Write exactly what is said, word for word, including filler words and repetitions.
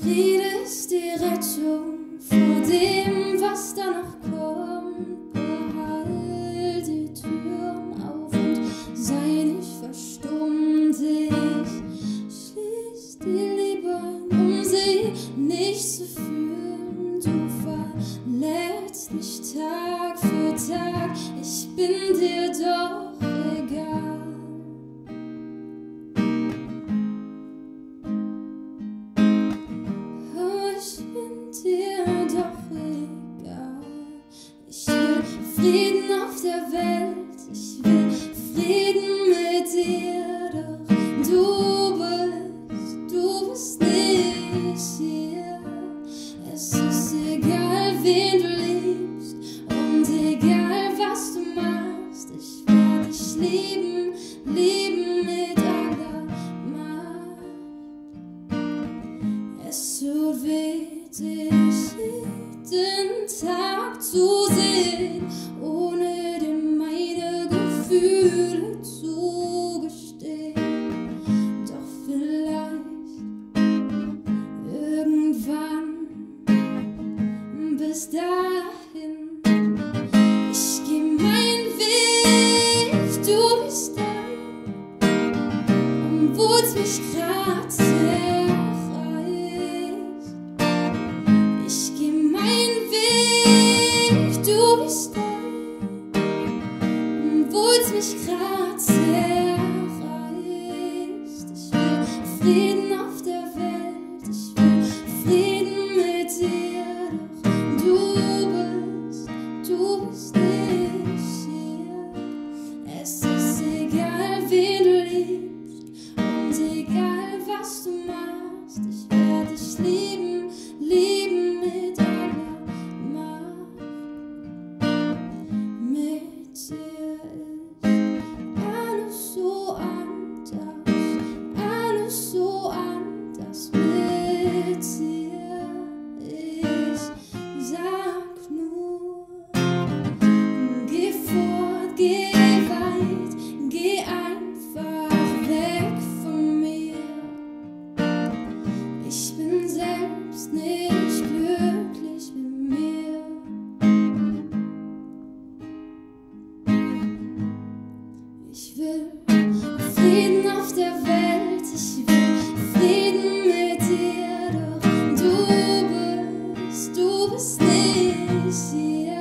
Friede ist die Rettung vor dem, was da noch kommt. Behalt die Türen auf und sei nicht verstummt. Ich schließ die Liebe ein, um sie nicht zu fühlen. Du verletzt mich Tag für Tag, ich bin dir doch egal. Dir doch egal. Ich will Frieden auf der Welt, ich will Frieden mit dir, doch du bist, du bist nicht hier. Es ist egal, wen du liebst und egal, was du machst, ich werde dich lieben, lieben mit aller Macht. Es tut weh, dich jeden Tag zu sehen, ohne dir meine Gefühle zu gestehen. Doch vielleicht irgendwann, bis dahin, ich geh meinen Weg, du bist da, obwohl's mich grad zerreißt. Obwohl's mich grad zerreißt. Ich will Frieden auf der Welt, ich will Frieden mit dir, doch du bist, du bist nicht hier. Es ist egal, wen du liebst und egal, was du machst, ich werde dich lieben, lieben mit aller Macht. Mit dir nicht glücklich mit mir. Ich will Frieden auf der Welt, ich will Frieden mit dir, doch du bist, du bist nicht hier.